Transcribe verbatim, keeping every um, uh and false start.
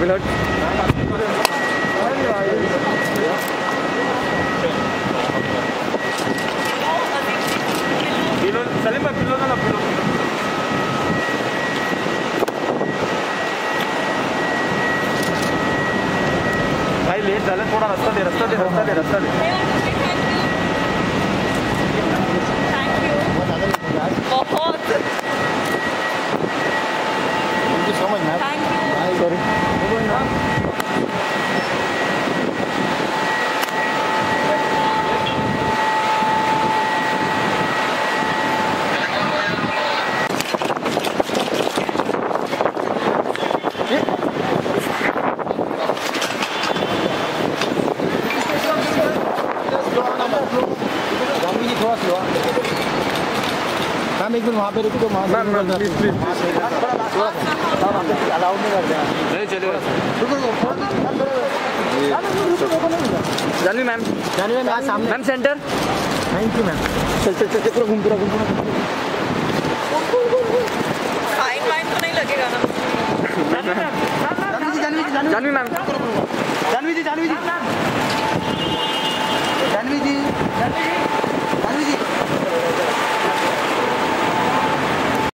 पिलोट सलीम भाई पिलो ना पिलो भाई लेट झालं थोड़ा रास्ता दे रास्ता दे रास्ता दे रास्ता दे थैंक यू बहुत thank you so much ma'am thank you sorry ma'am एक मिनट वहाँ पे रुको तो वहाँ ma'am ma'am please please allowed नहीं करते हैं नहीं चलेगा जानवी मैम जानवी मैम यहाँ सामने ma'am centre thank you ma'am चल चल चल पूरा घूम पूरा घूम पूरा फाइन वाइन तो नहीं लगेगा ना जानवी जी जानवी जानवी मैम जानवी जी जानवी जी जानवी जी जानवी जी